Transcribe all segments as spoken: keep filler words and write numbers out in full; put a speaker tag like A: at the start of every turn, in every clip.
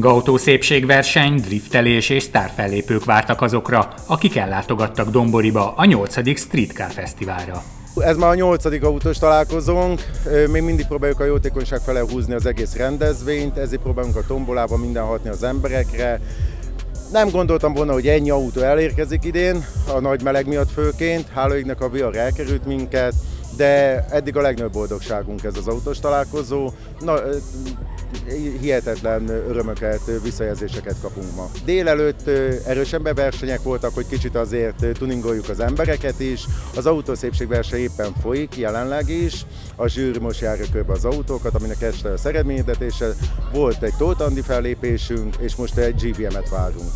A: Tuning autó szépségverseny, driftelés és sztárfellépők vártak azokra, akik ellátogattak Domboriba a nyolcadik Streetcar Fesztiválra.
B: Ez már a nyolcadik autós találkozónk, még mindig próbáljuk a jótékonyság fele húzni az egész rendezvényt, ezért próbálunk a tombolában minden hatni az emberekre. Nem gondoltam volna, hogy ennyi autó elérkezik idén, a nagy meleg miatt főként, hála égnek a vihar elkerült minket, de eddig a legnagyobb boldogságunk ez az autós találkozó. Na, hihetetlen örömöket, visszajelzéseket kapunk ma. Délelőtt erősen beversenyek voltak, hogy kicsit azért tuningoljuk az embereket is. Az autószépségverseny éppen folyik, jelenleg is. A zsűri most járja körbe az autókat, aminek este az eredményhirdetése. Volt egy Tóth Andi fellépésünk, és most egy gé vé em-et várunk.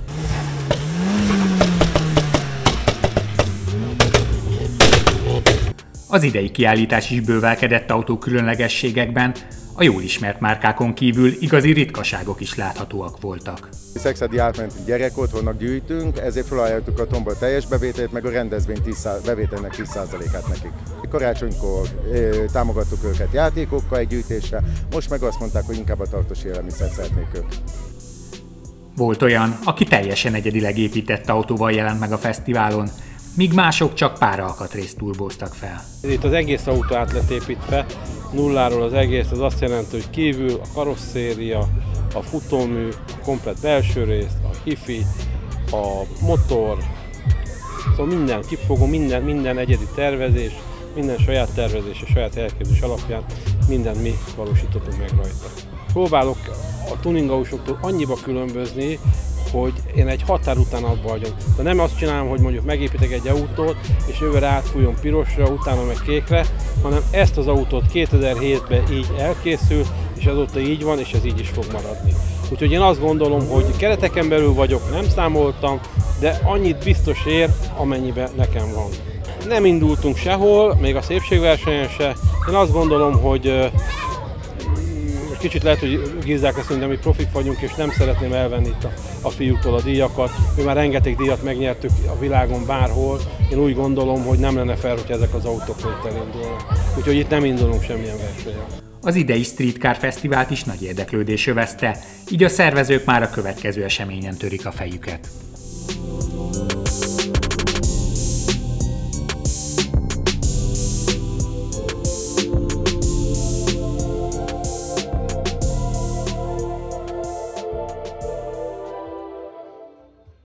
A: Az idei kiállítás is bővelkedett autó különlegességekben, a jól ismert márkákon kívül igazi ritkaságok is láthatóak voltak.
B: Szexádi átmeneti gyerekotthonnak gyűjtünk, ezért felajánlottuk a tombol teljes bevételét, meg a rendezvény bevételnek tíz százalékát nekik. Karácsonykor ö, támogattuk őket játékokkal egy gyűjtésre, most meg azt mondták, hogy inkább a tartós élelmiszert szeretnék ők.
A: Volt olyan, aki teljesen egyedileg épített autóval jelent meg a fesztiválon, míg mások csak pár alkatrészt turbóztak fel.
C: Itt az egész autó át lett építve, nulláról az egész, az azt jelenti, hogy kívül a karosszéria, a futómű, a komplett belső rész, a hifi, a motor, szóval minden kifogó, minden, minden egyedi tervezés, minden saját tervezés és saját elképzelés alapján mindent mi valósítottunk meg rajta. Próbálok a tuningausoktól annyiba különbözni, hogy én egy határ után abba hagyom. De nem azt csinálom, hogy mondjuk megépítek egy autót, és jövőre átfújom pirosra, utána meg kékre, hanem ezt az autót kétezer-hétben így elkészül, és azóta így van, és ez így is fog maradni. Úgyhogy én azt gondolom, hogy kereteken belül vagyok, nem számoltam, de annyit biztos ér, amennyiben nekem van. Nem indultunk sehol, még a szépségversenyen se. Én azt gondolom, hogy kicsit lehet, hogy Gizzák leszünk, de mi profik vagyunk, és nem szeretném elvenni itt a, a fiúktól a díjakat. Mi már rengeteg díjat megnyertük a világon bárhol. Én úgy gondolom, hogy nem lenne fel, hogy ezek az autók itt elindulnak. Úgyhogy itt nem indulunk semmilyen versenyen.
A: Az idei Streetcar Fesztivált is nagy érdeklődés övezte, így a szervezők már a következő eseményen törik a fejüket.